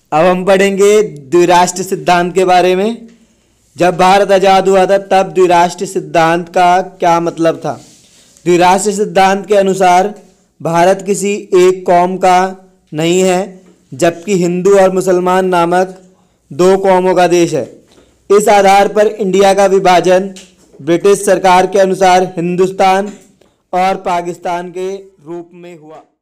अब हम पढ़ेंगे द्विराष्ट्र सिद्धांत के बारे में। जब भारत आज़ाद हुआ था तब द्विराष्ट्र सिद्धांत का क्या मतलब था। द्विराष्ट्र सिद्धांत के अनुसार भारत किसी एक कौम का नहीं है, जबकि हिंदू और मुसलमान नामक दो कौमों का देश है। इस आधार पर इंडिया का विभाजन ब्रिटिश सरकार के अनुसार हिंदुस्तान और पाकिस्तान के रूप में हुआ।